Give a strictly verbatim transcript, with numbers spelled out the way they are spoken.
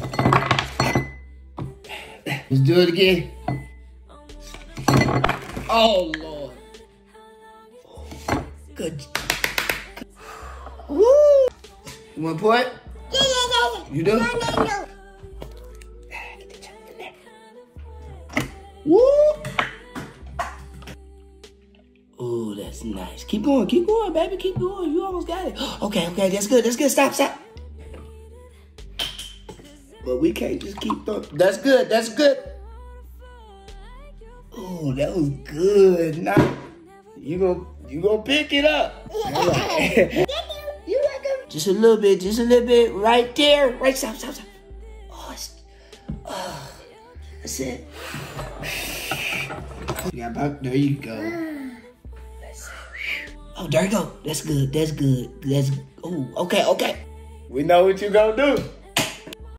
Let's do it again. Oh, Lord. Good. Woo! You want to pour it? You do? No, no, no. Get the chunk in there. Woo! Ooh, that's nice. Keep going, keep going, baby. Keep going. You almost got it. Okay, okay, that's good. That's good. Stop, stop. But we can't just keep throwing. That's good. That's good. Ooh, that was good. Now you gonna you gonna pick it up. Right. You welcome. Just a little bit. Just a little bit. Right there. Right. Stop. Stop. Stop. Oh, it's, oh that's it. Yeah, about, there you go. That's it. Oh, there you go. That's good. That's good. That's. Oh, okay. Okay. We know what you gonna do.